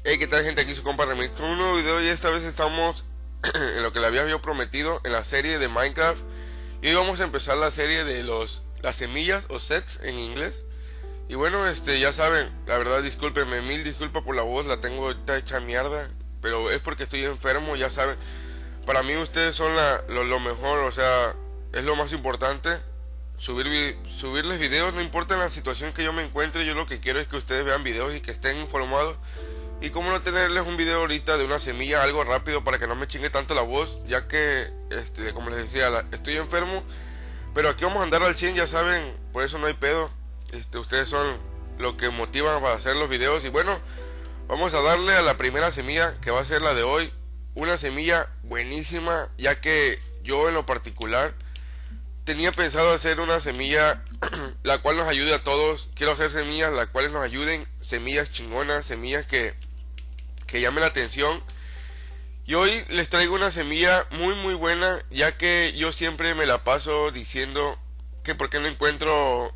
Hey, ¿qué tal, gente? Aquí su compa Remix con un nuevo video, y esta vez estamos en lo que le había yo prometido en la serie de Minecraft. Y hoy vamos a empezar la serie de las semillas o sets en inglés. Y bueno, ya saben, la verdad, discúlpenme, mil disculpas por la voz, la tengo ahorita hecha mierda, pero es porque estoy enfermo, ya saben. Para mí ustedes son lo mejor, o sea, es lo más importante. Subirles videos, no importa en la situación que yo me encuentre, yo lo que quiero es que ustedes vean videos y que estén informados. Y cómo no tenerles un video ahorita de una semilla, algo rápido para que no me chingue tanto la voz, ya que, como les decía, estoy enfermo. Pero aquí vamos a andar al 100, ya saben, por eso no hay pedo. Ustedes son lo que motivan para hacer los videos. Y bueno, vamos a darle a la primera semilla, que va a ser la de hoy. Una semilla buenísima, ya que yo en lo particular tenía pensado hacer una semilla la cual nos ayude a todos. Quiero hacer semillas las cuales nos ayuden, semillas chingonas, semillas que llamen la atención. Y hoy les traigo una semilla muy buena, ya que yo siempre me la paso diciendo que por qué no encuentro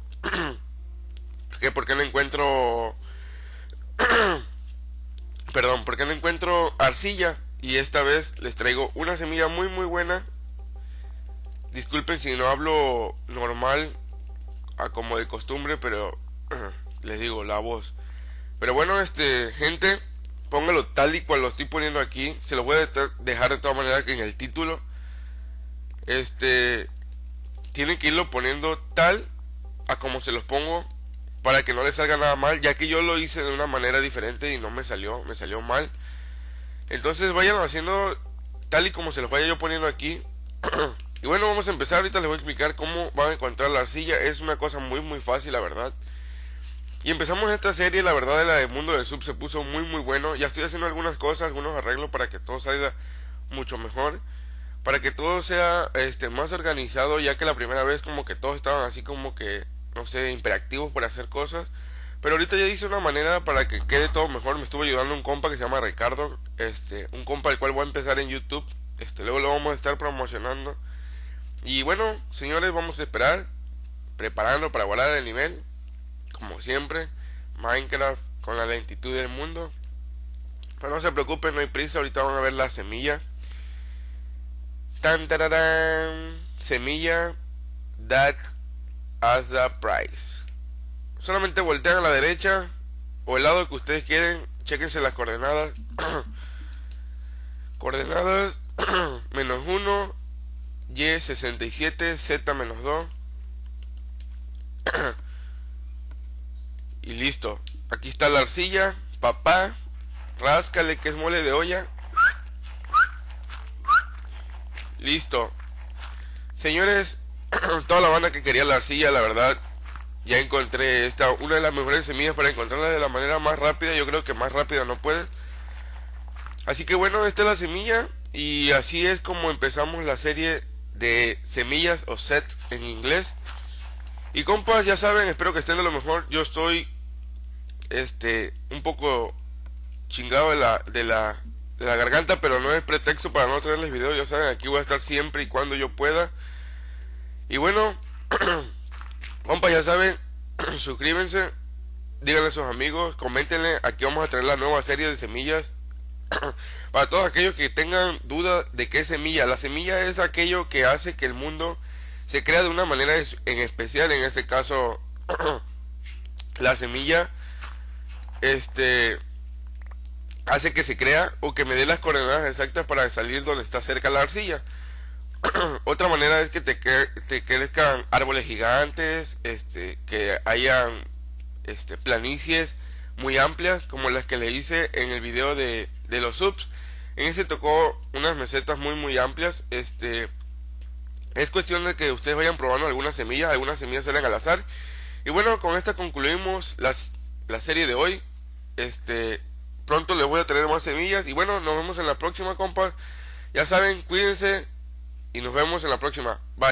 perdón, por qué no encuentro arcilla. Y esta vez les traigo una semilla muy buena. Disculpen si no hablo normal a como de costumbre, pero les digo, la voz. Pero bueno, gente, póngalo tal y cual lo estoy poniendo aquí. Se lo voy a dejar de todas maneras que en el título. Tienen que irlo poniendo tal a como se los pongo, para que no les salga nada mal, ya que yo lo hice de una manera diferente y no me salió mal. Entonces vayan haciendo tal y como se los vaya yo poniendo aquí. Y bueno, vamos a empezar. Ahorita les voy a explicar cómo van a encontrar la arcilla. Es una cosa muy fácil, la verdad. Y empezamos esta serie, la verdad, de la del mundo del sub se puso muy bueno. Ya estoy haciendo algunas cosas, algunos arreglos para que todo salga mucho mejor, para que todo sea más organizado, ya que la primera vez como que todos estaban así como que, no sé, hiperactivos por hacer cosas. Pero ahorita ya hice una manera para que quede todo mejor. Me estuvo ayudando un compa que se llama Ricardo, un compa el cual voy a empezar en YouTube. Luego lo vamos a estar promocionando. Y bueno, señores, vamos a esperar, preparando para guardar el nivel, como siempre. Minecraft con la lentitud del mundo. Pero no se preocupen, no hay prisa. Ahorita van a ver la semilla. Tan tararán. Semilla that has the price. Solamente voltean a la derecha o el lado que ustedes quieren. Chequense las coordenadas. Coordenadas -1, Y 67, Z -2. Y listo. Aquí está la arcilla. Papá, ráscale que es mole de olla. Listo. Señores, toda la banda que quería la arcilla, la verdad, ya encontré una de las mejores semillas para encontrarla de la manera más rápida. Yo creo que más rápida no puedes. Así que bueno, esta es la semilla. Y así es como empezamos la serie de semillas o sets en inglés. Y compas, ya saben, espero que estén de lo mejor. Yo estoy un poco chingado de la garganta, pero no es pretexto para no traerles videos. Ya saben, aquí voy a estar siempre y cuando yo pueda. Y bueno, compas, ya saben, suscríbanse, díganle a sus amigos, coméntenle. Aquí vamos a traer la nueva serie de semillas. Para todos aquellos que tengan duda de qué es semilla, la semilla es aquello que hace que el mundo se crea de una manera en especial. En este caso, la semilla hace que se crea, o que me dé las coordenadas exactas para salir donde está cerca la arcilla. Otra manera es que te crezcan árboles gigantes, que hayan planicies muy amplias, como las que le hice en el video de los subs. En ese tocó unas mesetas muy amplias. Es cuestión de que ustedes vayan probando algunas semillas salen al azar. Y bueno, con esta concluimos la serie de hoy. Pronto les voy a traer más semillas. Y bueno, nos vemos en la próxima, compas. Ya saben, cuídense y nos vemos en la próxima. Bye.